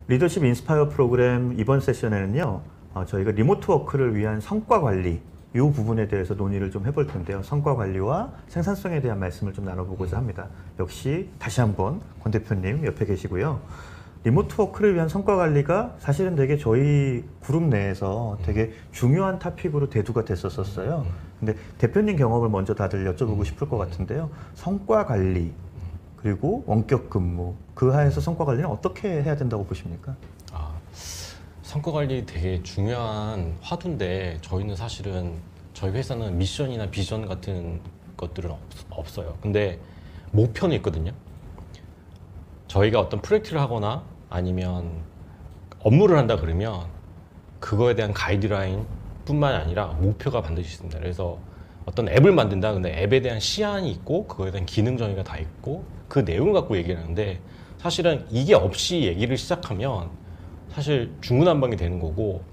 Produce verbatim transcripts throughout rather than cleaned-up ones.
리더십 인스파이어 프로그램 이번 세션에는요, 어, 저희가 리모트 워크를 위한 성과 관리 이 부분에 대해서 논의를 좀 해볼 텐데요. 성과 관리와 생산성에 대한 말씀을 좀 나눠보고자 합니다. 역시 다시 한번 권 대표님 옆에 계시고요. 리모트 워크를 위한 성과 관리가 사실은 되게 저희 그룹 내에서 되게 중요한 토픽으로 대두가 됐었어요. 근데 대표님 경험을 먼저 다들 여쭤보고 싶을 것 같은데요. 성과 관리 그리고 원격 근무 그 하에서 성과 관리는 어떻게 해야 된다고 보십니까? 아, 성과 관리 되게 중요한 화두인데 저희는 사실은 저희 회사는 미션이나 비전 같은 것들은 없, 없어요. 근데 목표는 있거든요. 저희가 어떤 프로젝트를 하거나 아니면 업무를 한다 그러면 그거에 대한 가이드라인 뿐만 아니라 목표가 반드시 있습니다. 그래서 어떤 앱을 만든다. 근데 앱에 대한 시안이 있고 그거에 대한 기능 정의가 다 있고 그 내용을 갖고 얘기를 하는데 사실은 이게 없이 얘기를 시작하면 사실 중구난방이 되는 거고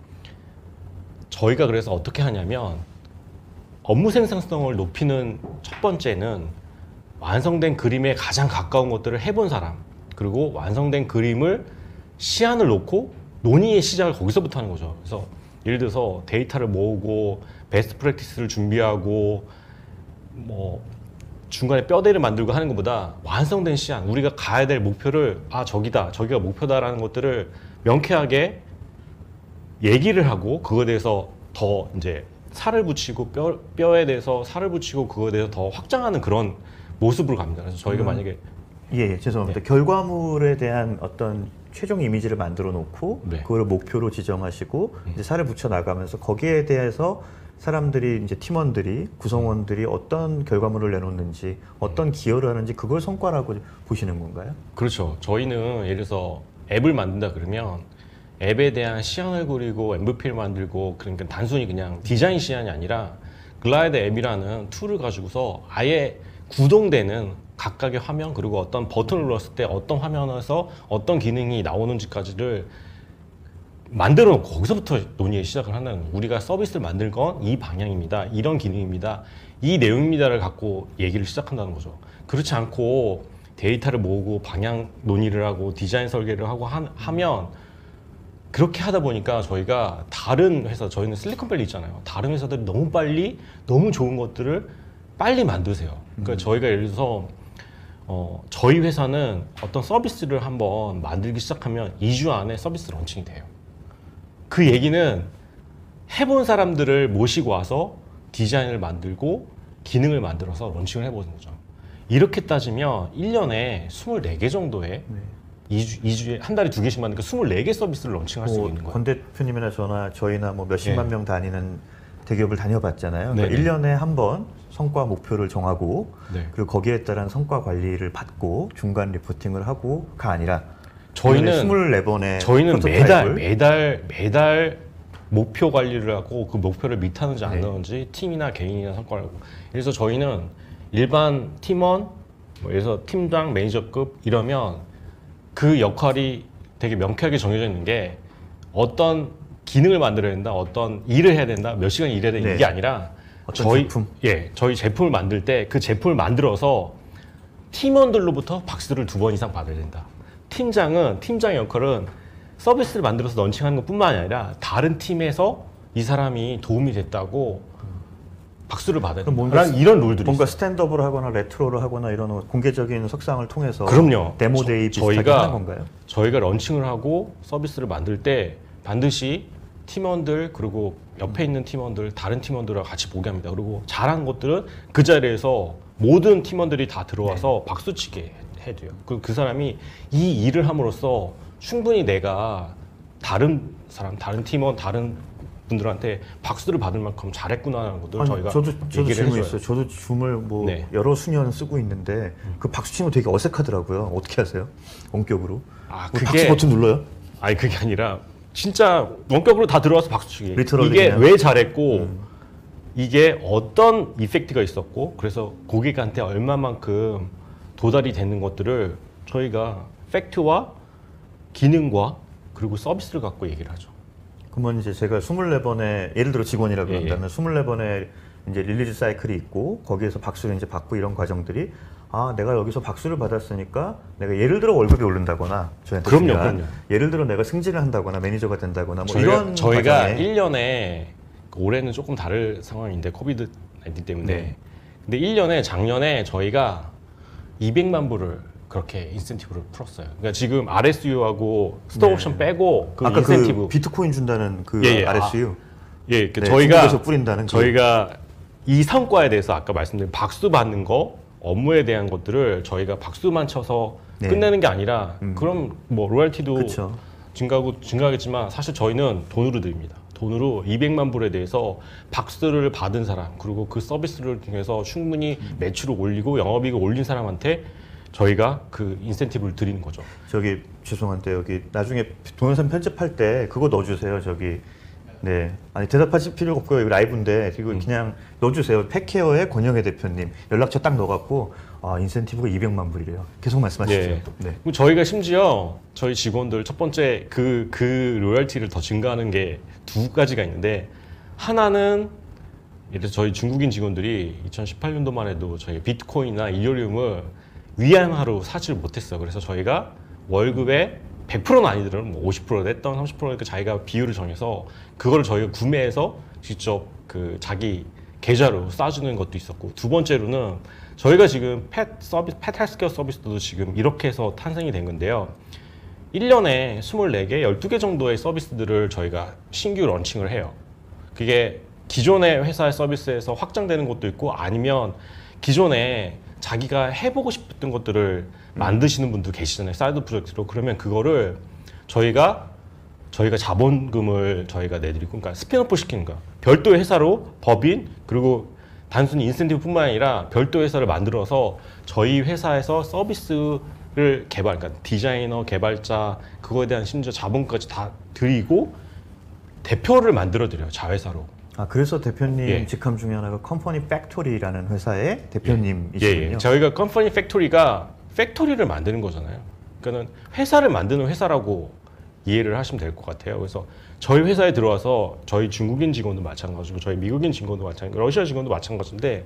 저희가 그래서 어떻게 하냐면 업무 생산성을 높이는 첫 번째는 완성된 그림에 가장 가까운 것들을 해본 사람 그리고 완성된 그림을 시안을 놓고 논의의 시작을 거기서부터 하는 거죠. 그래서 예를 들어서 데이터를 모으고 베스트 프랙티스를 준비하고 뭐 중간에 뼈대를 만들고 하는 것보다 완성된 시안, 우리가 가야 될 목표를 아 저기다, 저기가 목표다라는 것들을 명쾌하게 얘기를 하고 그거에 대해서 더 이제 살을 붙이고 뼈, 뼈에 대해서 살을 붙이고 그거에 대해서 더 확장하는 그런 모습으로 갑니다. 그래서 저희가 음. 만약에 예, 예 죄송합니다. 네. 결과물에 대한 어떤 최종 이미지를 만들어 놓고 네. 그걸 목표로 지정하시고 음. 이제 살을 붙여 나가면서 거기에 대해서 사람들이 이제 팀원들이 구성원들이 어떤 결과물을 내놓는지 어떤 기여를 하는지 그걸 성과라고 보시는 건가요? 그렇죠. 저희는 예를 들어서 앱을 만든다 그러면 앱에 대한 시안을 그리고 엠브이피를 만들고 그러니까 단순히 그냥 디자인 시안이 아니라 글라이드 앱이라는 툴을 가지고서 아예 구동되는 각각의 화면 그리고 어떤 버튼을 눌렀을 때 어떤 화면에서 어떤 기능이 나오는지까지를 만들어 놓고 거기서부터 논의의 시작을 하는 우리가 서비스를 만들 건 이 방향입니다. 이런 기능입니다. 이 내용입니다를 갖고 얘기를 시작한다는 거죠. 그렇지 않고 데이터를 모으고 방향 논의를 하고 디자인 설계를 하고 하, 하면 그렇게 하다 보니까 저희가 다른 회사, 저희는 실리콘밸리 있잖아요. 다른 회사들이 너무 빨리 너무 좋은 것들을 빨리 만드세요. 그러니까 음. 저희가 예를 들어서 어, 저희 회사는 어떤 서비스를 한번 만들기 시작하면 이 주 안에 서비스 런칭이 돼요. 그 얘기는 해본 사람들을 모시고 와서 디자인을 만들고 기능을 만들어서 런칭을 해보는 거죠. 이렇게 따지면 일 년에 스물네 개 정도의 네. 이 주, 이 주에 한 달에 두 개씩 만드니까 스물네 개 서비스를 런칭할 수 있는 거예요. 권 대표님이나 저나 저희나 뭐 몇십만 네. 명 다니는 대기업을 다녀봤잖아요. 그러니까 일 년에 한 번 성과 목표를 정하고 네. 그리고 거기에 따른 성과 관리를 받고 중간 리포팅을 하고가 아니라 저희는 스물네 번의 저희는 매달 매달 매달 목표 관리를 하고 그 목표를 미타는지 안 나오는지 네. 팀이나 개인이나 성과를 하고 그래서 저희는 일반 팀원 뭐 예를 들어서 팀장 매니저급 이러면 그 역할이 되게 명쾌하게 정해져 있는 게 어떤 기능을 만들어야 된다, 어떤 일을 해야 된다, 몇 시간 일해야 된다 네. 이게 아니라 저희 제품? 예 저희 제품을 만들 때 그 제품을 만들어서 팀원들로부터 박수를 두 번 이상 받아야 된다. 팀장은 팀장의 역할은 서비스를 만들어서 런칭하는 것뿐만 아니라 다른 팀에서 이 사람이 도움이 됐다고 박수를 받아야 된다. 뭔가 이런 룰들이 뭔가 있어요. 스탠드업을 하거나 레트로를 하거나 이런 공개적인 석상을 통해서 그럼요. 데모데이 비슷하게 저희가, 하는 건가요? 저희가 런칭을 하고 서비스를 만들 때 반드시 팀원들 그리고 옆에 있는 팀원들 다른 팀원들과 같이 보게 합니다. 그리고 잘한 것들은 그 자리에서 모든 팀원들이 다 들어와서 네. 박수치게 해줘요. 그, 그 사람이 이 일을 함으로써 충분히 내가 다른 사람, 다른 팀원, 다른 분들한테 박수를 받을 만큼 잘했구나라는 것들 저희가 저도 저도 얘기를 질문 해줘요. 있어요. 저도 줌을 뭐 네. 여러 수년 쓰고 있는데 그 박수 치는 거 되게 어색하더라고요. 어떻게 하세요? 원격으로? 아, 뭐 그게 박수 버튼 눌러요? 아니 그게 아니라 진짜 원격으로 다 들어와서 박수치기. 리터럴리 이게 그냥. 왜 잘했고 음. 이게 어떤 이펙트가 있었고 그래서 고객한테 얼마만큼 도달이 되는 것들을 저희가 팩트와 기능과 그리고 서비스를 갖고 얘기를 하죠. 그러면 이제 제가 스물네 번의 예를 들어 직원이라 그런다면 예, 예. 스물네 번의 이제 릴리즈 사이클이 있고 거기에서 박수를 이제 받고 이런 과정들이 아 내가 여기서 박수를 받았으니까 내가 예를 들어 월급이 오른다거나 저한테 그럼요, 중요한, 그럼요. 예를 들어 내가 승진을 한다거나 매니저가 된다거나 뭐 저희가, 이런 저희가 과정에 일 년에 올해는 조금 다른 상황인데 코비드 나인틴 때문에 네. 근데 일 년에 작년에 저희가 이백만 불을 그렇게 인센티브를 풀었어요. 그러니까 지금 알에스유하고 스톡 네. 옵션 빼고 그 아까 인센티브 그 비트코인 준다는 그 예, 예. 알에스유 예, 그 네, 저희가 중국에서 뿌린다는 그- 저희가 이 성과에 대해서 아까 말씀드린 박수 받는 거 업무에 대한 것들을 저희가 박수만 쳐서 네. 끝내는 게 아니라 음. 그럼 뭐 로열티도 그쵸. 증가하고 증가하겠지만 사실 저희는 돈으로 드립니다. 돈으로 이백만 불에 대해서 박수를 받은 사람 그리고 그 서비스를 통해서 충분히 매출을 올리고 영업이익을 올린 사람한테 저희가 그 인센티브를 드리는 거죠. 저기 죄송한데 여기 나중에 동영상 편집할 때 그거 넣어주세요. 저기 네 아니 대답하실 필요가 없고요. 이거 라이브인데 이거 음. 그냥 넣어주세요. 팩케어의 권영애 대표님 연락처 딱 넣어갖고 아 인센티브가 이백만 불이래요. 계속 말씀하시죠. 예. 네. 그리고 저희가 심지어 저희 직원들 첫 번째 그, 그 로열티를 더 증가하는 게 두 가지가 있는데 하나는 예를 들어 저희 중국인 직원들이 이천십팔 년도만 해도 저희 비트코인이나 이더리움을 위안화로 사지를 못했어요. 그래서 저희가 월급의 백 퍼센트는 아니더라도 뭐 오십 퍼센트 냈던 삼십 퍼센트 자기가 비율을 정해서 그거를 저희가 구매해서 직접 그 자기 계좌로 쏴주는 것도 있었고 두 번째로는 저희가 지금 펫 서비스, 펫 헬스케어 서비스도 지금 이렇게 해서 탄생이 된 건데요. 일 년에 스물네 개, 열두 개 정도의 서비스들을 저희가 신규 런칭을 해요. 그게 기존의 회사의 서비스에서 확장되는 것도 있고 아니면 기존에 자기가 해보고 싶었던 것들을 만드시는 분도 계시잖아요. 사이드 프로젝트로. 그러면 그거를 저희가 저희가 자본금을 저희가 내드리고 그러니까 스핀오프 시키는 거야. 별도의 회사로 법인 그리고 단순히 인센티브뿐만 아니라 별도 회사를 만들어서 저희 회사에서 서비스를 개발, 그러니까 디자이너, 개발자 그거에 대한 심지어 자본까지 다 드리고 대표를 만들어 드려요. 자회사로. 아 그래서 대표님 예. 직함 중에 하나가 컴퍼니 팩토리라는 회사의 예, 대표님이시군요. 예. 저희가 컴퍼니 팩토리가 팩토리를 만드는 거잖아요. 그러니까는 회사를 만드는 회사라고 이해를 하시면 될 것 같아요. 그래서 저희 회사에 들어와서 저희 중국인 직원도 마찬가지고 저희 미국인 직원도 마찬가지고 러시아 직원도 마찬가지인데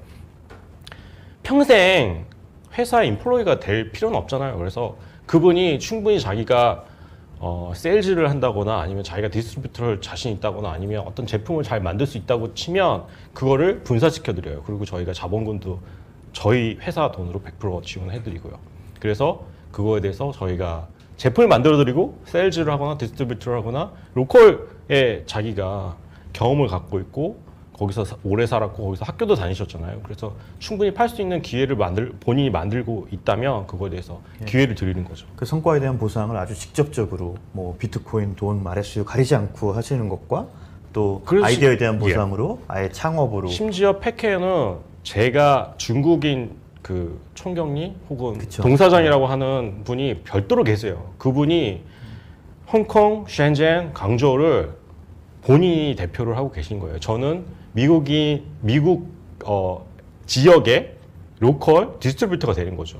평생 회사 인플로이가 될 필요는 없잖아요. 그래서 그분이 충분히 자기가 어, 세일즈를 한다거나 아니면 자기가 디스트리뷰터를 자신 있다거나 아니면 어떤 제품을 잘 만들 수 있다고 치면 그거를 분산시켜 드려요. 그리고 저희가 자본금도 저희 회사 돈으로 백 퍼센트 지원해 드리고요. 그래서 그거에 대해서 저희가 제품을 만들어 드리고 세일즈를 하거나 디스트리뷰터를 하거나 로컬에 자기가 경험을 갖고 있고 거기서 사- 오래 살았고 거기서 학교도 다니셨잖아요. 그래서 충분히 팔 수 있는 기회를 만들 본인이 만들고 있다면 그거에 대해서 예. 기회를 드리는 거죠. 그 성과에 대한 보상을 아주 직접적으로 뭐 비트코인, 돈, 알에스유 가리지 않고 하시는 것과 또 그렇지. 아이디어에 대한 예. 보상으로 아예 창업으로 심지어 팩케어는 제가 중국인 그 총경리 혹은 그쵸. 동사장이라고 하는 분이 별도로 계세요. 그분이 홍콩, 셴젠, 강저우를 본인이 대표를 하고 계신 거예요. 저는 미국이 미국 어, 지역의 로컬 디스트리뷰터가 되는 거죠.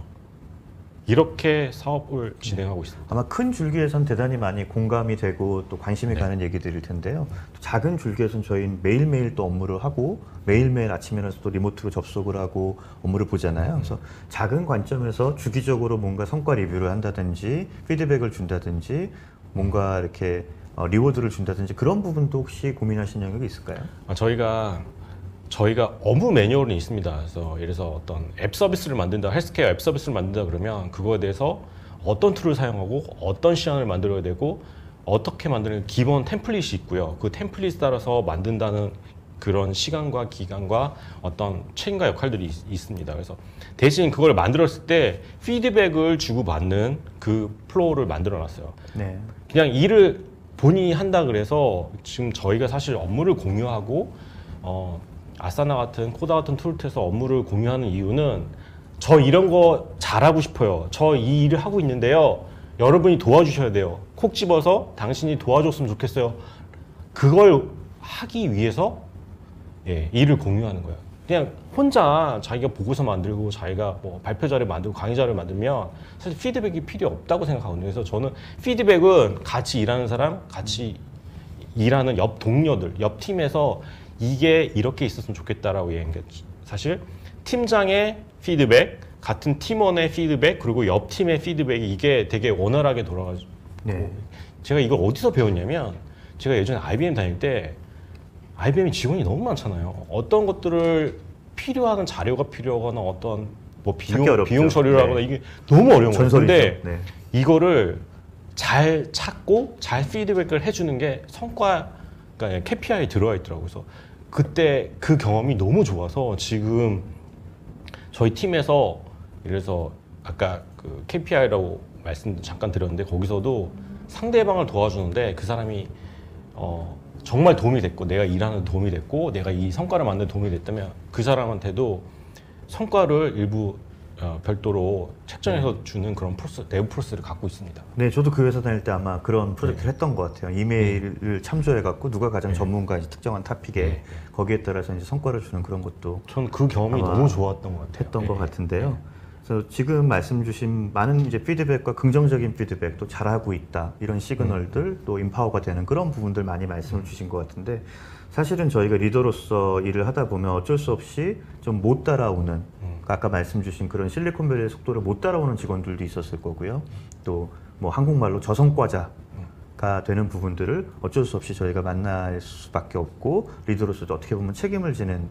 이렇게 사업을 진행하고 있습니다. 아마 큰 줄기에선 대단히 많이 공감이 되고 또 관심이 네. 가는 얘기들일 텐데요. 또 작은 줄기에선 저희는 매일매일 또 업무를 하고 매일매일 아침에 일어나서 또 리모트로 접속을 하고 업무를 보잖아요. 그래서 작은 관점에서 주기적으로 뭔가 성과 리뷰를 한다든지 피드백을 준다든지 뭔가 이렇게 어, 리워드를 준다든지 그런 부분도 혹시 고민하신 영역이 있을까요? 아, 저희가 저희가 업무 매뉴얼은 있습니다. 그래서 예를 들어서 어떤 앱 서비스를 만든다, 헬스케어 앱 서비스를 만든다 그러면 그거에 대해서 어떤 툴을 사용하고 어떤 시안을 만들어야 되고 어떻게 만드는 기본 템플릿이 있고요. 그 템플릿에 따라서 만든다는 그런 시간과 기간과 어떤 책임과 역할들이 있, 있습니다. 그래서 대신 그걸 만들었을 때 피드백을 주고받는 그 플로우를 만들어 놨어요. 네. 그냥 일을 본인이 한다 그래서 지금 저희가 사실 업무를 공유하고 어, 아사나 같은 코다 같은 툴을 통해서 업무를 공유하는 이유는 저 이런 거 잘하고 싶어요. 저 이 일을 하고 있는데요. 여러분이 도와주셔야 돼요. 콕 집어서 당신이 도와줬으면 좋겠어요. 그걸 하기 위해서 예, 일을 공유하는 거예요. 그냥 혼자 자기가 보고서 만들고 자기가 뭐 발표 자료 만들고 강의 자료 만들면 사실 피드백이 필요 없다고 생각하거든요. 그래서 저는 피드백은 같이 일하는 사람, 같이 일하는 옆 동료들, 옆 팀에서 이게 이렇게 있었으면 좋겠다라고 얘기하는 게 사실 팀장의 피드백 같은 팀원의 피드백 그리고 옆 팀의 피드백이 이게 되게 원활하게 돌아가지고 네. 제가 이걸 어디서 배웠냐면 제가 예전에 아이비엠 다닐 때 아이비엠 직원이 너무 많잖아요. 어떤 것들을 필요한 자료가 필요하거나 어떤 뭐 비용, 비용 처리를 하거나 네. 이게 너무 어려운 거예요. 근데 네. 이거를 잘 찾고 잘 피드백을 해주는 게 성과, 그러니까 케이피아이에 들어와 있더라고요. 그래서 그때 그 경험이 너무 좋아서 지금 저희 팀에서 예를 들어서 아까 그 케이피아이라고 말씀 잠깐 드렸는데 거기서도 상대방을 도와주는데 그 사람이 어 정말 도움이 됐고 내가 일하는 데 도움이 됐고 내가 이 성과를 만드는 데 도움이 됐다면 그 사람한테도 성과를 일부 어, 별도로 책정해서 주는 그런 프로세스, 내부 프로세스를 갖고 있습니다. 네, 저도 그 회사 다닐 때 아마 그런 프로젝트를 네. 했던 것 같아요. 이메일을 네. 참조해갖고 누가 가장 네. 전문가인지 특정한 토픽에 네. 거기에 따라서 이제 성과를 주는 그런 것도 전 그 경험이 너무 좋았던 것 같아요. 했던 네. 것 같은데요. 네. 그래서 지금 말씀 주신 많은 이제 피드백과 긍정적인 피드백, 또 잘하고 있다 이런 시그널들, 음. 또 인파워가 되는 그런 부분들 많이 말씀을 음. 주신 것 같은데 사실은 저희가 리더로서 일을 하다 보면 어쩔 수 없이 좀 못 따라오는 음. 아까 말씀 주신 그런 실리콘밸리의 속도를 못 따라오는 직원들도 있었을 거고요. 또 뭐 한국말로 저성과자가 되는 부분들을 어쩔 수 없이 저희가 만날 수밖에 없고 리더로서도 어떻게 보면 책임을 지는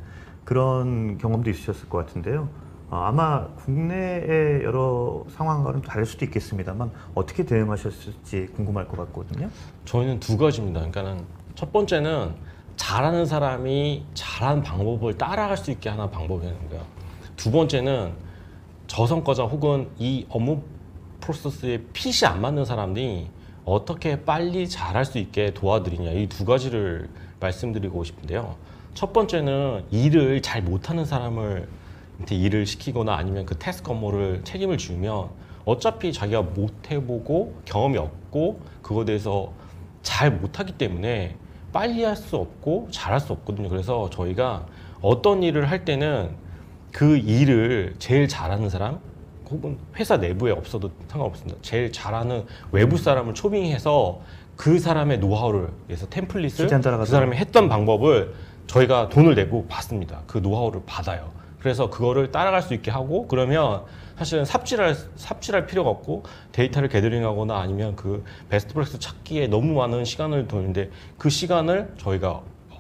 그런 경험도 있으셨을 것 같은데요. 아마 국내의 여러 상황과는 다를 수도 있겠습니다만 어떻게 대응하셨을지 궁금할 것 같거든요. 저희는 두 가지입니다. 그러니까는 첫 번째는 잘하는 사람이 잘하는 방법을 따라갈 수 있게 하는 방법이라는 거예요. 두 번째는 저성과자 혹은 이 업무 프로세스에 핏이 안 맞는 사람들이 어떻게 빨리 잘할 수 있게 도와드리냐 이 두 가지를 말씀드리고 싶은데요. 첫 번째는 일을 잘 못하는 사람을 일을 시키거나 아니면 그 태스크 업무를 책임을 주면 어차피 자기가 못 해보고 경험이 없고 그거에 대해서 잘 못하기 때문에 빨리 할 수 없고 잘할 수 없거든요. 그래서 저희가 어떤 일을 할 때는 그 일을 제일 잘하는 사람 혹은 회사 내부에 없어도 상관없습니다. 제일 잘하는 외부 사람을 초빙해서 그 사람의 노하우를 그래서 템플릿을 그 사람이 했던 방법을 저희가 돈을 내고 받습니다. 그 노하우를 받아요. 그래서 그거를 따라갈 수 있게 하고 그러면 사실은 삽질할, 삽질할 필요가 없고 데이터를 게더링하거나 아니면 그 베스트 프랙티스 찾기에 너무 많은 시간을 도는데 그 시간을 저희가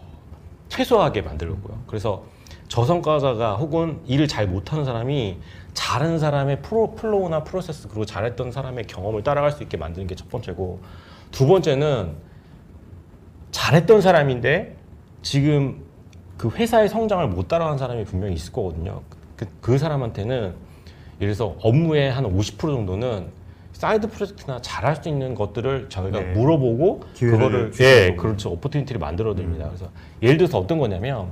최소화하게 만들고요. 그래서 저성과자가 혹은 일을 잘 못하는 사람이 잘하는 사람의 프로, 플로우나 프로세스 그리고 잘했던 사람의 경험을 따라갈 수 있게 만드는 게 첫 번째고 두 번째는 잘했던 사람인데 지금 그 회사의 성장을 못 따라간 사람이 분명히 있을 거거든요. 그, 그 사람한테는 예를 들어서 업무의 한 오십 퍼센트 정도는 사이드 프로젝트나 잘할 수 있는 것들을 저희가 네. 물어보고 그거를 예, 그렇죠. 오퍼튜니티를 만들어 드립니다. 음. 그래서 예를 들어서 어떤 거냐면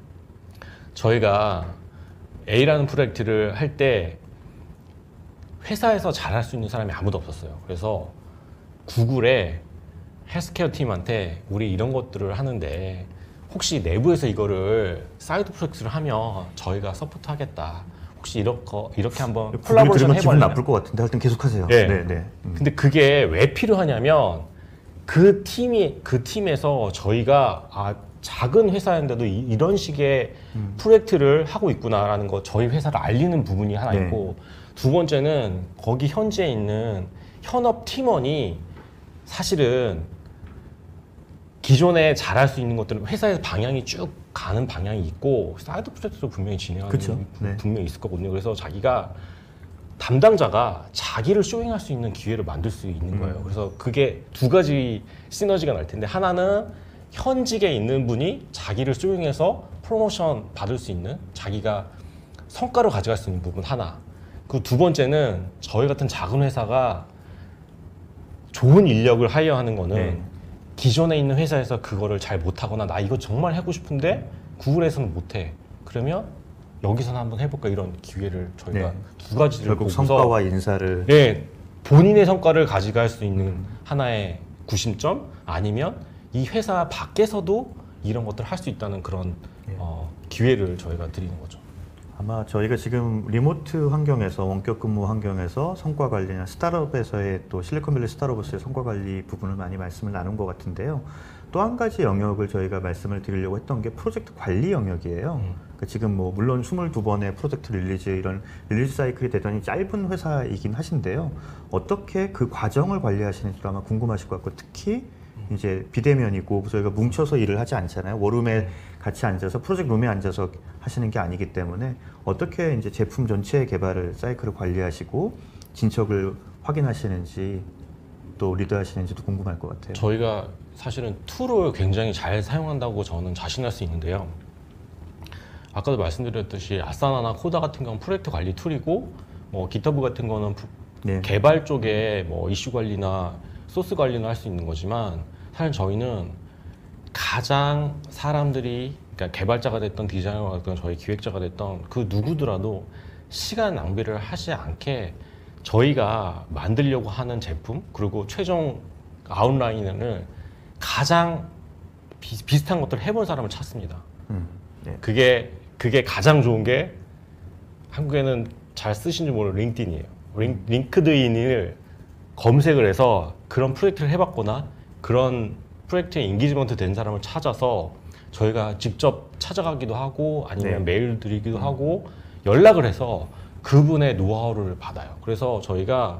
저희가 A라는 프로젝트를 할 때 회사에서 잘할 수 있는 사람이 아무도 없었어요. 그래서 구글의 헬스케어 팀한테 우리 이런 것들을 하는데 혹시 내부에서 이거를 사이드 프로젝트를 하면 저희가 서포트 하겠다. 혹시 이렇게, 이렇게 한번 콜라보레이션 해볼래요? 기분 나쁠 것 같은데 하여튼 계속하세요. 네. 네, 네. 음. 근데 그게 왜 필요하냐면 그 팀이 그 팀에서 저희가 아 작은 회사인데도 이, 이런 식의 음. 프로젝트를 하고 있구나라는 거 저희 회사를 알리는 부분이 하나 네. 있고 두 번째는 거기 현지에 있는 현업 팀원이 사실은 기존에 잘할 수 있는 것들은 회사의 방향이 쭉 가는 방향이 있고 사이드 프로젝트도 분명히 진행하는 게 네. 분명히 있을 거거든요. 그래서 자기가 담당자가 자기를 쇼잉할 수 있는 기회를 만들 수 있는 거예요. 음. 그래서 그게 두 가지 시너지가 날 텐데 하나는 현직에 있는 분이 자기를 쇼잉해서 프로모션 받을 수 있는 자기가 성과로 가져갈 수 있는 부분 하나. 그 두 번째는 저희 같은 작은 회사가 좋은 인력을 하이어하는 거는 네. 기존에 있는 회사에서 그거를 잘 못하거나 나 이거 정말 하고 싶은데 구글에서는 못해. 그러면 여기서는 한번 해볼까 이런 기회를 저희가 네. 두 가지를 결국 보고서 성과와 인사를 네, 본인의 성과를 가져갈 수 있는 하나의 구심점 아니면 이 회사 밖에서도 이런 것들을 할 수 있다는 그런 네. 어, 기회를 저희가 드리는 거죠. 아마 저희가 지금 리모트 환경에서 원격 근무 환경에서 성과 관리나 스타트업에서의 또 실리콘밸리 스타트업에서의 성과 관리 부분을 많이 말씀을 나눈 것 같은데요. 또 한 가지 영역을 저희가 말씀을 드리려고 했던 게 프로젝트 관리 영역이에요. 음. 그러니까 지금 뭐 물론 이십이 번의 프로젝트 릴리즈 이런 릴리즈 사이클이 대단히 짧은 회사이긴 하신데요. 어떻게 그 과정을 관리하시는지도 아마 궁금하실 것 같고 특히 이제 비대면이고 저희가 뭉쳐서 일을 하지 않잖아요. 워룸에 같이 앉아서 프로젝트 룸에 앉아서 하시는 게 아니기 때문에 어떻게 이제 제품 전체의 개발을 사이클을 관리하시고 진척을 확인하시는지 또 리드하시는지도 궁금할 것 같아요. 저희가 사실은 툴을 굉장히 잘 사용한다고 저는 자신할 수 있는데요. 아까도 말씀드렸듯이 아사나나 코다 같은 경우는 프로젝트 관리 툴이고 뭐 기터브 같은 거는 부- 네. 개발 쪽에 뭐 이슈 관리나 소스 관리는 할 수 있는 거지만 사실 저희는 가장 사람들이 그러니까 개발자가 됐던 디자이너가 됐던 저희 기획자가 됐던 그 누구더라도 시간 낭비를 하지 않게 저희가 만들려고 하는 제품 그리고 최종 아웃라인을 가장 비, 비슷한 것들을 해본 사람을 찾습니다. 음, 네. 그게 그게 가장 좋은 게 한국에는 잘 쓰신지 모르는 링크드인이에요. 링, 링크드인을 검색을 해서 그런 프로젝트를 해봤거나 그런 프로젝트에 인기지먼트 된 사람을 찾아서 저희가 직접 찾아가기도 하고 아니면 네. 메일 드리기도 하고 연락을 해서 그분의 노하우를 받아요. 그래서 저희가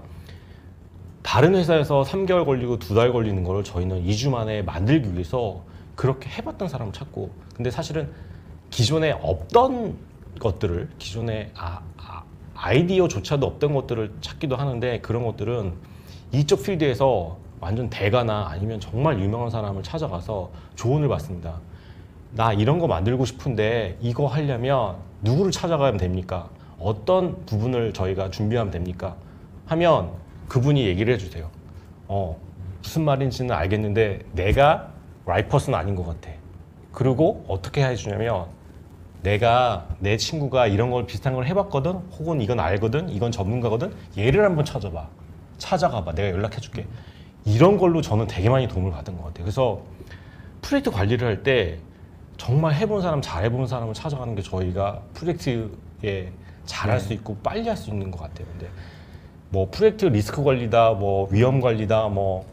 다른 회사에서 삼 개월 걸리고 두 달 걸리는 걸 저희는 이 주 만에 만들기 위해서 그렇게 해봤던 사람을 찾고 근데 사실은 기존에 없던 것들을 기존에 아, 아, 아이디어조차도 없던 것들을 찾기도 하는데 그런 것들은 이쪽 필드에서 완전 대가나 아니면 정말 유명한 사람을 찾아가서 조언을 받습니다. 나 이런 거 만들고 싶은데 이거 하려면 누구를 찾아가면 됩니까? 어떤 부분을 저희가 준비하면 됩니까? 하면 그분이 얘기를 해주세요. 어, 무슨 말인지는 알겠는데 내가 라이퍼스는 아닌 것 같아. 그리고 어떻게 해주냐면 내가 내 친구가 이런 걸 비슷한 걸 해봤거든 혹은 이건 알거든 이건 전문가거든 얘를 한번 찾아봐. 찾아가봐. 내가 연락해줄게. 이런 걸로 저는 되게 많이 도움을 받은 것 같아요. 그래서 프로젝트 관리를 할 때 정말 해본 사람, 잘 해본 사람을 찾아가는 게 저희가 프로젝트에 잘할 수 있고 빨리 할 수 있는 것 같아요. 근데 뭐 프로젝트 리스크 관리다, 뭐 위험 관리다, 뭐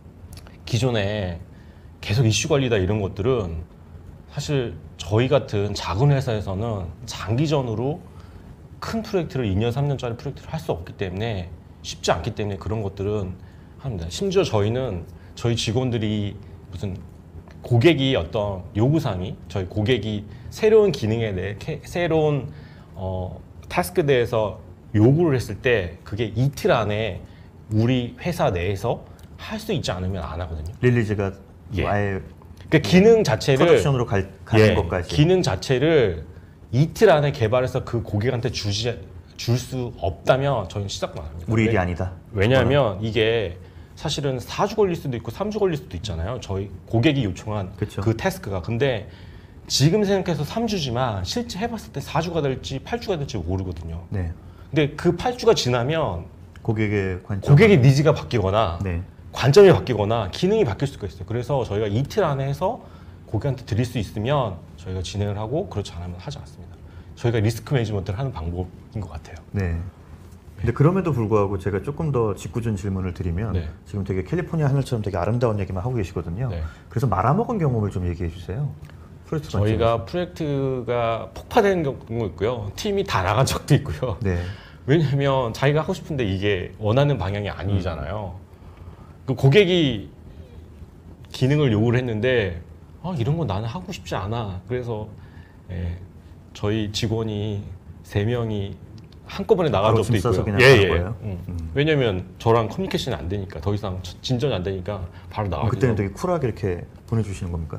기존에 계속 이슈 관리다 이런 것들은 사실 저희 같은 작은 회사에서는 장기전으로 큰 프로젝트를 이 년, 삼 년짜리 프로젝트를 할 수 없기 때문에 쉽지 않기 때문에 그런 것들은 합니다. 심지어 저희는 저희 직원들이 무슨 고객이 어떤 요구사항이 저희 고객이 새로운 기능에 대해 캐- 새로운 어, 타스크에 대해서 요구를 했을 때 그게 이틀 안에 우리 회사 내에서 할 수 있지 않으면 안 하거든요. 릴리즈가 예. 아예 그러니까 기능 자체를 프로덕션으로 갈, 가는 예, 것까지. 기능 자체를 이틀 안에 개발해서 그 고객한테 주지 줄 수 없다면 저희는 시작도 안 합니다. 우리 일이 왜- 아니다. 왜냐하면 이게 사실은 사 주 걸릴 수도 있고 삼 주 걸릴 수도 있잖아요. 저희 고객이 요청한 그쵸. 그 태스크가. 근데 지금 생각해서 삼 주지만 실제 해봤을 때 사 주가 될지 팔 주가 될지 모르거든요. 네. 근데 그 팔 주가 지나면 고객의 관점. 고객의 니즈가 바뀌거나 네. 관점이 바뀌거나 기능이 바뀔 수가 있어요. 그래서 저희가 이틀 안에 해서 고객한테 드릴 수 있으면 저희가 진행을 하고 그렇지 않으면 하지 않습니다. 저희가 리스크 매니지먼트를 하는 방법인 것 같아요. 네. 근데 그럼에도 불구하고 제가 조금 더 짓궂은 질문을 드리면 네. 지금 되게 캘리포니아 하늘처럼 되게 아름다운 얘기만 하고 계시거든요. 네. 그래서 말아먹은 경험을 좀 얘기해 주세요. 프로젝트 저희가 프로젝트가 폭파되는 경우도 있고요. 팀이 다 나간 적도 있고요. 네. 왜냐하면 자기가 하고 싶은데 이게 원하는 방향이 아니잖아요. 그 고객이 기능을 요구를 했는데 아, 이런 거 나는 하고 싶지 않아. 그래서 예, 저희 직원이 세 명이 한꺼번에 나간 바로 적도 짐 싸서 있고요. 그냥 가는 거예요? 음. 음. 왜냐면 저랑 커뮤니케이션이 안 되니까 더 이상 진전이 안 되니까 바로 그럼 나가기도 그때는 하고. 되게 쿨하게 이렇게 보내주시는 겁니까?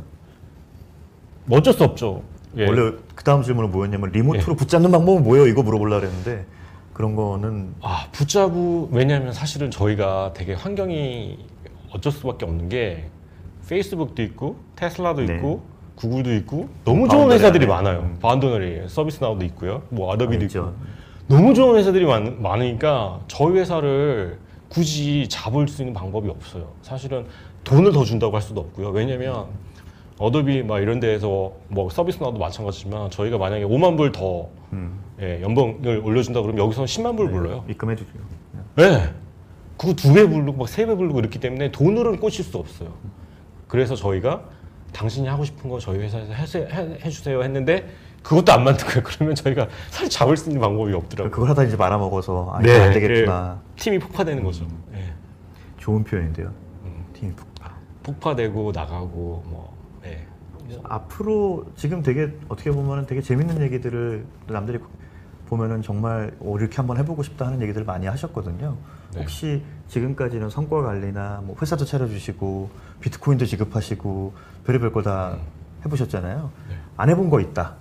어쩔 수 없죠. 예. 원래 그 다음 질문은 뭐였냐면 리모트로 붙잡는 방법은 뭐예요? 이거 물어보려고 했는데 그런 거는 아, 붙잡우 왜냐하면 사실은 저희가 되게 환경이 어쩔 수밖에 없는 게 페이스북도 있고 테슬라도 네. 있고 구글도 있고 너무 좋은 바운더리 회사들이 안에. 많아요. 음. 바운더리 서비스나우도 있고요. 뭐 아더비도 있죠. 있고 너무 좋은 회사들이 많, 많으니까 저희 회사를 굳이 잡을 수 있는 방법이 없어요. 사실은 돈을 더 준다고 할 수도 없고요. 왜냐면 어도비 막 이런 데에서 뭐 서비스 나도 마찬가지지만 저희가 만약에 오만 불 더 음. 예, 연봉을 올려준다 그러면 여기서는 십만 불 네, 불러요. 입금해 주죠. 네. 그거 두 배 부르고 막 세 배 부르고 이렇기 때문에 돈으로는 꽂힐 수 없어요. 그래서 저희가 당신이 하고 싶은 거 저희 회사에서 해세, 해, 해주세요 했는데 그것도 안 만든 거예요. 그러면 저희가 사실 잡을 수 있는 방법이 없더라고요. 그걸 하다 이제 말아먹어서 아, 네, 이거 안 되겠구나. 팀이 폭파되는 거죠. 예. 좋은 표현인데요. 음. 팀이 폭파. 폭파되고 나가고 뭐. 예. 앞으로 지금 되게 어떻게 보면은 되게 재밌는 얘기들을 남들이 보면은 정말 오, 이렇게 한번 해보고 싶다 하는 얘기들을 많이 하셨거든요. 네. 혹시 지금까지는 성과 관리나 뭐 회사도 차려주시고 비트코인도 지급하시고 별의별 거 다 해보셨잖아요. 네. 안 해본 거 있다.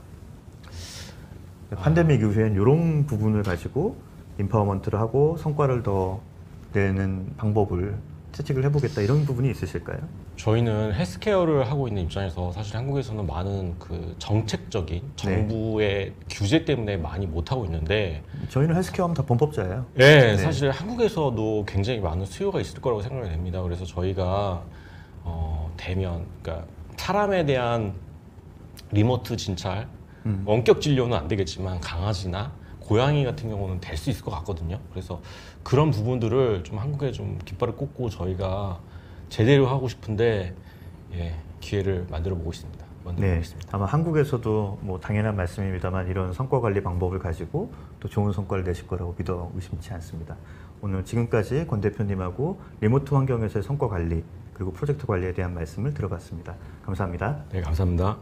팬데믹 이후엔 이런 부분을 가지고 인파워먼트를 하고 성과를 더 내는 방법을 채찍을 해보겠다 이런 부분이 있으실까요? 저희는 헬스케어를 하고 있는 입장에서 사실 한국에서는 많은 그 정책적인 정부의 규제 때문에 많이 못 하고 있는데 저희는 헬스케어 하면 다 범법자예요. 예, 네. 사실 한국에서도 굉장히 많은 수요가 있을 거라고 생각이 됩니다. 그래서 저희가 어, 대면, 그러니까 사람에 대한 리모트 진찰, 음. 원격 진료는 안 되겠지만 강아지나 고양이 같은 경우는 될 수 있을 것 같거든요. 그래서 그런 부분들을 좀 한국에 좀 깃발을 꽂고 저희가 제대로 하고 싶은데 예, 기회를 만들어 보고 있습니다. 만들어 네, 보고 있습니다. 아마 한국에서도 뭐 당연한 말씀입니다만 이런 성과 관리 방법을 가지고 또 좋은 성과를 내실 거라고 믿어 의심치 않습니다. 오늘 지금까지 권 대표님하고 리모트 환경에서의 성과 관리 그리고 프로젝트 관리에 대한 말씀을 들어봤습니다. 감사합니다. 네, 감사합니다.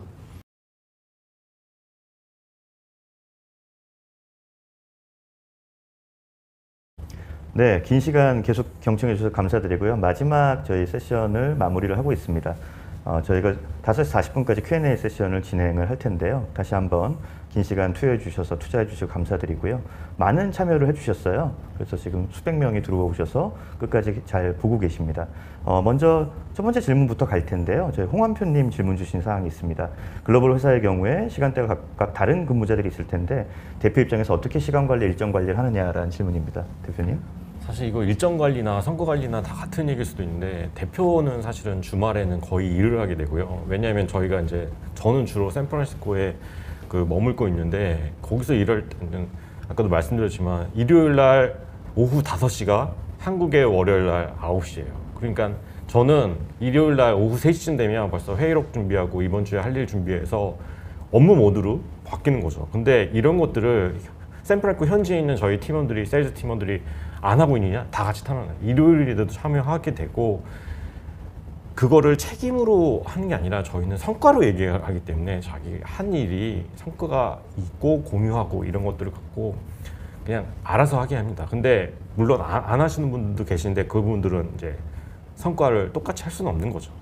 네, 긴 시간 계속 경청해 주셔서 감사드리고요. 마지막 저희 세션을 마무리를 하고 있습니다. 어, 저희가 다섯 시 사십 분까지 큐 앤 에이 세션을 진행을 할 텐데요. 다시 한번 긴 시간 투여해 주셔서 투자해 주셔서 감사드리고요. 많은 참여를 해 주셨어요. 그래서 지금 수백 명이 들어오셔서 끝까지 잘 보고 계십니다. 어, 먼저 첫 번째 질문부터 갈 텐데요. 저희 홍한표님 질문 주신 사항이 있습니다. 글로벌 회사의 경우에 시간대가 각각 다른 근무자들이 있을 텐데 대표 입장에서 어떻게 시간 관리, 일정 관리를 하느냐라는 질문입니다. 대표님. 사실 이거 일정 관리나 선거 관리나 다 같은 얘기일 수도 있는데 대표는 사실은 주말에는 거의 일을 하게 되고요. 왜냐하면 저희가 이제 저는 주로 샌프란시스코에 그 머물고 있는데 거기서 일할 때는 아까도 말씀드렸지만 일요일 날 오후 다섯 시가 한국의 월요일 날 아홉 시예요. 그러니까 저는 일요일 날 오후 세 시쯤 되면 벌써 회의록 준비하고 이번 주에 할 일 준비해서 업무 모드로 바뀌는 거죠. 근데 이런 것들을 샌프란시스코 현지에 있는 저희 팀원들이, 세일즈 팀원들이 안 하고 있느냐? 다 같이 타는 일요일에도 참여하게 되고 그거를 책임으로 하는 게 아니라 저희는 성과로 얘기하기 때문에 자기 한 일이 성과가 있고 공유하고 이런 것들을 갖고 그냥 알아서 하게 합니다. 근데 물론 안 하시는 분들도 계시는데 그분들은 이제 성과를 똑같이 할 수는 없는 거죠.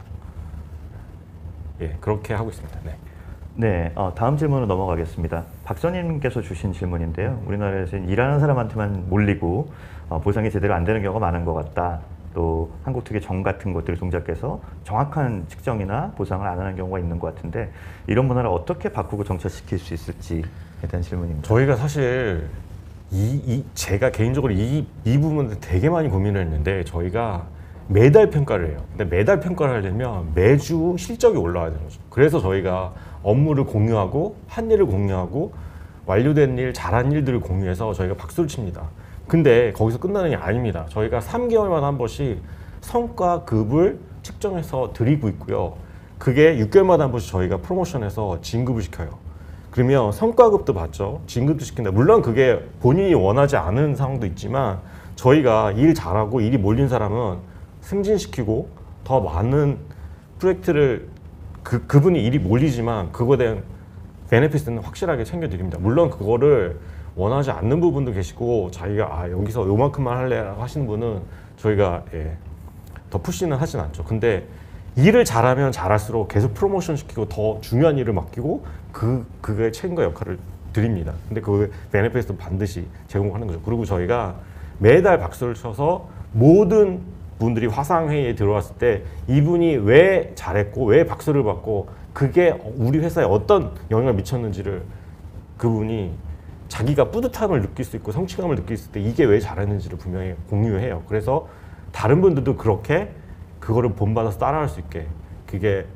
예, 그렇게 하고 있습니다. 네. 네, 어, 다음 질문으로 넘어가겠습니다. 박선님께서 주신 질문인데요. 우리나라에서 일하는 사람한테만 몰리고 어, 보상이 제대로 안 되는 경우가 많은 것 같다. 또 한국 특유의 정 같은 것들을 동작해서 정확한 측정이나 보상을 안 하는 경우가 있는 것 같은데 이런 문화를 어떻게 바꾸고 정착시킬 수 있을지에 대한 질문입니다. 저희가 사실 이, 이 제가 개인적으로 이, 이 부분을 되게 많이 고민을 했는데 저희가 매달 평가를 해요. 근데 매달 평가를 하려면 매주 실적이 올라와야 되는 거죠. 그래서 저희가 업무를 공유하고 한 일을 공유하고 완료된 일, 잘한 일들을 공유해서 저희가 박수를 칩니다. 근데 거기서 끝나는 게 아닙니다. 저희가 삼 개월마다 한 번씩 성과급을 측정해서 드리고 있고요. 그게 육 개월마다 한 번씩 저희가 프로모션해서 진급을 시켜요. 그러면 성과급도 받죠. 진급도 시킨다. 물론 그게 본인이 원하지 않은 상황도 있지만 저희가 일 잘하고 일이 몰린 사람은 승진시키고 더 많은 프로젝트를 그, 그분이 일이 몰리지만 그거에 대한 베네피스는 확실하게 챙겨드립니다. 물론 그거를 원하지 않는 부분도 계시고 자기가 아 여기서 요만큼만 할래 하시는 분은 저희가 예, 더 푸시는 하진 않죠. 근데 일을 잘하면 잘할수록 계속 프로모션 시키고 더 중요한 일을 맡기고 그, 그게 책임과 역할을 드립니다. 근데 그 베네피스도 반드시 제공하는 거죠. 그리고 저희가 매달 박수를 쳐서 모든 분들이 화상회의에 들어왔을 때 이분이 왜 잘했고 왜 박수를 받고 그게 우리 회사에 어떤 영향을 미쳤는지를 그분이 자기가 뿌듯함을 느낄 수 있고 성취감을 느낄 수 있을 때 이게 왜 잘했는지를 분명히 공유해요. 그래서 다른 분들도 그렇게 그거를 본받아서 따라할 수 있게 그게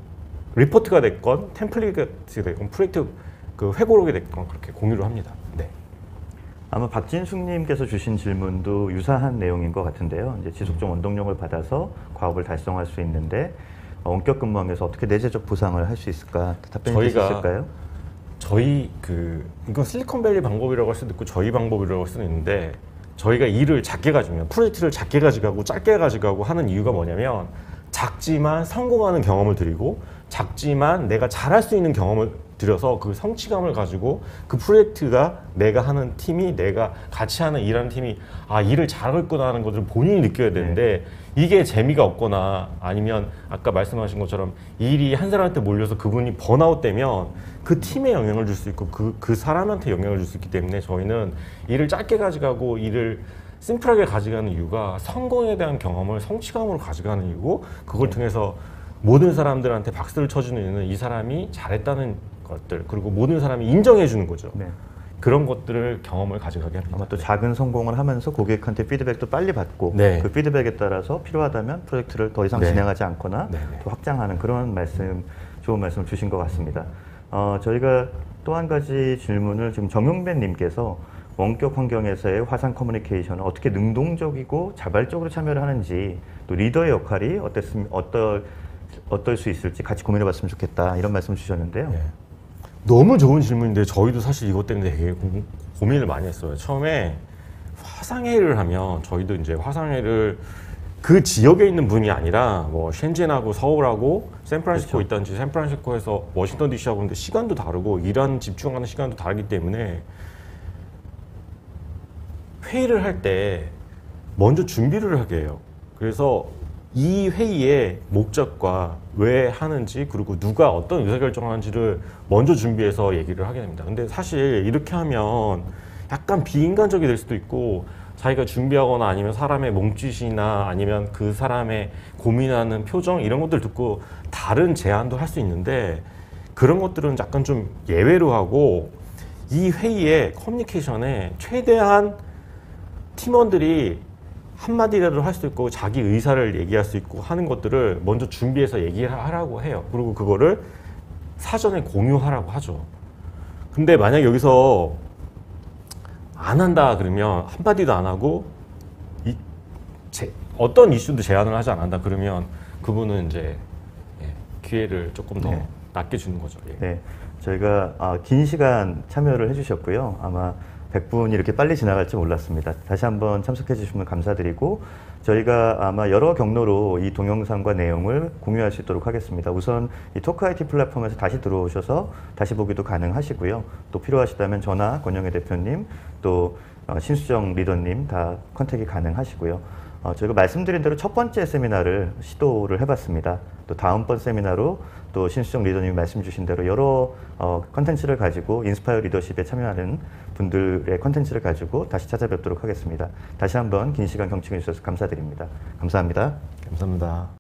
리포트가 됐건 템플릿이 됐건 프로젝트 그 회고록이 됐건 그렇게 공유를 합니다. 네. 아마 박진숙님께서 주신 질문도 유사한 내용인 것 같은데요. 이제 지속적 원동력을 받아서 과업을 달성할 수 있는데 원격 근무하면서 어떻게 내재적 보상을 할 수 있을까? 답변이 될 수 저희가 있을까요? 저희 그 이건 실리콘밸리 방법이라고 할 수도 있고 저희 방법이라고 할 수도 있는데 저희가 일을 작게 가지면 프로젝트를 작게 가져가고 짧게 가져가고 하는 이유가 뭐냐면 작지만 성공하는 경험을 드리고 작지만 내가 잘할 수 있는 경험을 들여서 그 성취감을 가지고 그 프로젝트가 내가 하는 팀이 내가 같이 하는 일하는 팀이 아 일을 잘했구나 하는 것을 본인이 느껴야 되는데 이게 재미가 없거나 아니면 아까 말씀하신 것처럼 일이 한 사람한테 몰려서 그분이 번아웃 되면 그 팀에 영향을 줄 수 있고 그, 그 사람한테 영향을 줄 수 있기 때문에 저희는 일을 짧게 가져가고 일을 심플하게 가져가는 이유가 성공에 대한 경험을 성취감으로 가져가는 이유고 그걸 통해서 모든 사람들한테 박수를 쳐주는 이유는 이 사람이 잘했다는 것들 그리고 모든 사람이 인정해 주는 거죠. 네. 그런 것들을 경험을 가져가게 합니다. 아마 또 작은 성공을 하면서 고객한테 피드백도 빨리 받고 네. 그 피드백에 따라서 필요하다면 프로젝트를 더 이상 네. 진행하지 않거나 네, 네. 또 확장하는 그런 말씀, 좋은 말씀 주신 것 같습니다. 어, 저희가 또 한 가지 질문을 지금 정용배님께서 원격 환경에서의 화상 커뮤니케이션을 어떻게 능동적이고 자발적으로 참여를 하는지 또 리더의 역할이 어땠음, 어떨, 어떨 수 있을지 같이 고민해봤으면 좋겠다 이런 말씀 주셨는데요. 네. 너무 좋은 질문인데 저희도 사실 이것 때문에 되게 고, 고민을 많이 했어요. 처음에 화상회의를 하면 저희도 이제 화상회의를 그 지역에 있는 분이 아니라 뭐 셴젠하고 서울하고 샌프란시스코 그렇죠. 있다든지 샌프란시스코에서 워싱턴 디씨하고 근데 시간도 다르고 일하는 집중하는 시간도 다르기 때문에 회의를 할 때 먼저 준비를 하게 해요. 그래서 이 회의의 목적과 왜 하는지 그리고 누가 어떤 의사결정하는지를 먼저 준비해서 얘기를 하게 됩니다. 근데 사실 이렇게 하면 약간 비인간적이 될 수도 있고 자기가 준비하거나 아니면 사람의 몸짓이나 아니면 그 사람의 고민하는 표정 이런 것들 듣고 다른 제안도 할 수 있는데 그런 것들은 약간 좀 예외로 하고 이 회의의 커뮤니케이션에 최대한 팀원들이 한마디라도 할 수 있고 자기 의사를 얘기할 수 있고 하는 것들을 먼저 준비해서 얘기를 하라고 해요. 그리고 그거를 사전에 공유하라고 하죠. 근데 만약 여기서 안 한다 그러면 한마디도 안 하고 이, 제, 어떤 이슈도 제안을 하지 않는다 그러면 그분은 이제 예, 기회를 조금 더 네. 낮게 주는 거죠. 예. 네, 저희가 아, 긴 시간 참여를 해주셨고요. 아마 백 분이 이렇게 빨리 지나갈 줄 몰랐습니다. 다시 한번 참석해 주시면 감사드리고 저희가 아마 여러 경로로 이 동영상과 내용을 공유할 수 있도록 하겠습니다. 우선 이 토크아이티 플랫폼에서 다시 들어오셔서 다시 보기도 가능하시고요. 또 필요하시다면 저나 권영애 대표님 또 어, 신수정 리더님 다 컨택이 가능하시고요. 어, 저희가 말씀드린 대로 첫 번째 세미나를 시도를 해봤습니다. 또 다음번 세미나로 또 신수정 리더님이 말씀 주신 대로 여러 어, 컨텐츠를 가지고 인스파이어 리더십에 참여하는 분들의 컨텐츠를 가지고 다시 찾아뵙도록 하겠습니다. 다시 한번 긴 시간 경청해 주셔서 감사드립니다. 감사합니다. 감사합니다.